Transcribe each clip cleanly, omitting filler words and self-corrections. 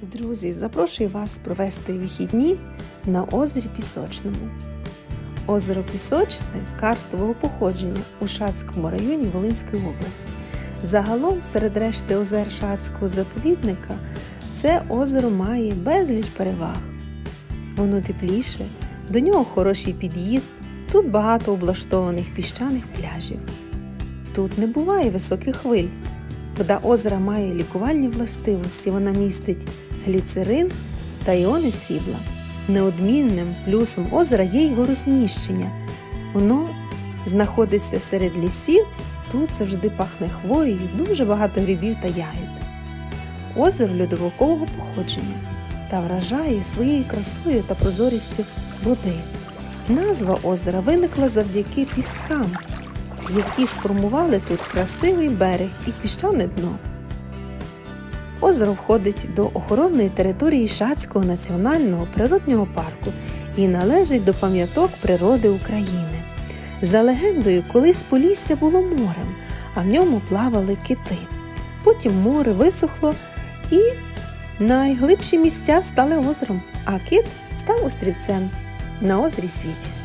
Друзі, запрошую вас провести вихідні на озері Пісочному. Озеро Пісочне карстового походження у Шацькому районі Волинської області. Загалом, серед решти озер Шацького заповідника, це озеро має безліч переваг. Воно тепліше, до нього хороший під'їзд, тут багато облаштованих піщаних пляжів. Тут не буває високих хвиль. Вода озера має лікувальні властивості, вона містить гліцерин та іони срібла. Неодмінним плюсом озера є його розміщення. Воно знаходиться серед лісів, тут завжди пахне хвоєю, дуже багато грибів та ягід. Озеро льодовикового походження та вражає своєю красою та прозорістю води. Назва озера виникла завдяки піскам, які сформували тут красивий берег і піщане дно. Озеро входить до охоронної території Шацького національного природнього парку і належить до пам'яток природи України. За легендою, колись Полісся було морем, а в ньому плавали кити. Потім море висохло і найглибші місця стали озером, а кит став острівцем на озері Світязь.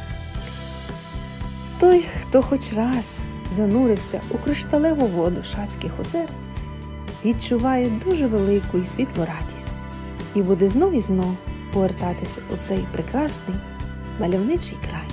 Той, хто хоч раз занурився у кришталеву воду Шацьких озер, відчуває дуже велику і світлу радість і буде знов і знов повертатися у цей прекрасний мальовничий край.